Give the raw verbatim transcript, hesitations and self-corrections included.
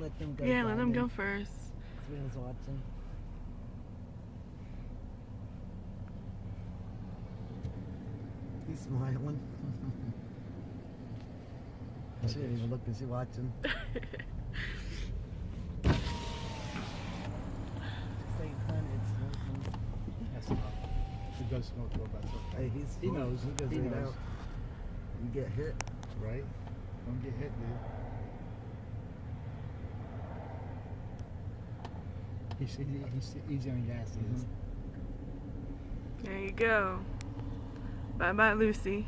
let them go. Yeah, let them Diamond. go first. Sven's watching. He's smiling. She didn't even look, is she watching? Say honey, it's smoking. That's enough. It does smoke though, that's okay. Hey, he's He knows. He does He it knows. out. You get hit. Right? Don't get hit, dude. He's, he, he's easy on gas, he is. There you go. Bye bye, Lucy.